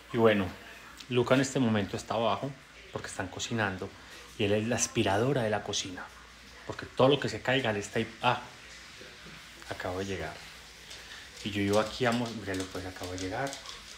Y bueno, Luca en este momento está abajo porque están cocinando y él es la aspiradora de la cocina. Porque todo lo que se caiga, él está ahí. Ah, acabo de llegar. Y yo iba aquí a mostrar, míralo pues, acabo de llegar.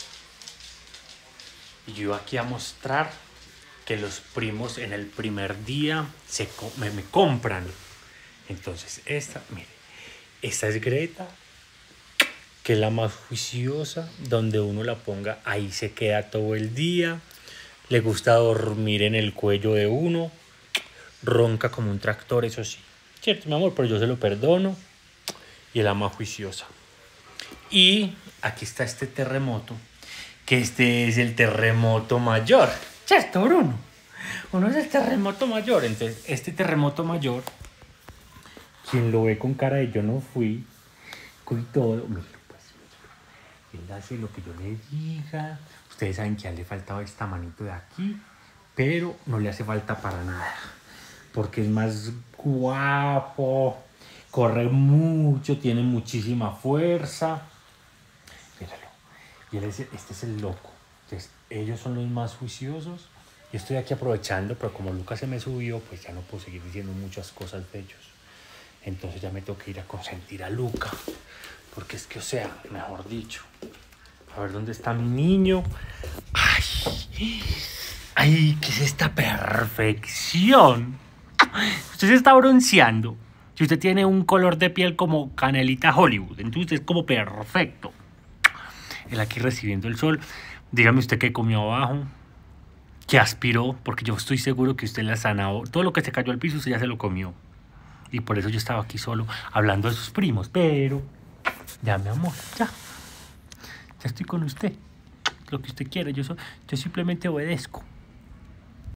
Y yo iba aquí a mostrar que los primos en el primer día me compran. Entonces mire, esta es Greta, que es la más juiciosa, donde uno la ponga, ahí se queda todo el día, le gusta dormir en el cuello de uno, ronca como un tractor, eso sí, cierto mi amor, pero yo se lo perdono, y es la más juiciosa. Y aquí está este terremoto, que este es el terremoto mayor, cierto Bruno, uno es el terremoto mayor. Entonces este terremoto mayor, quien lo ve con cara de yo no fui, y todo, mira, pues, él hace lo que yo le diga. Ustedes saben que a él le faltaba esta manito de aquí, pero no le hace falta para nada, porque es más guapo, corre mucho, tiene muchísima fuerza. Míralo. Y este es el loco. Entonces, ellos son los más juiciosos. Yo estoy aquí aprovechando, pero como Lucas se me subió, pues ya no puedo seguir diciendo muchas cosas de ellos. Entonces ya me tengo que ir a consentir a Luca. Porque es que, o sea, mejor dicho. A ver, ¿dónde está mi niño? ¡Ay! ¡Ay! ¿Qué es esta perfección? Usted se está bronceando. Si usted tiene un color de piel como Canelita Hollywood, entonces es como perfecto. Él aquí recibiendo el sol. Dígame usted qué comió abajo, qué aspiró, porque yo estoy seguro que usted la zanahoria, todo lo que se cayó al piso usted ya se lo comió. Y por eso yo estaba aquí solo hablando de sus primos. Pero ya, mi amor, ya estoy con usted. Lo que usted quiere, yo simplemente obedezco.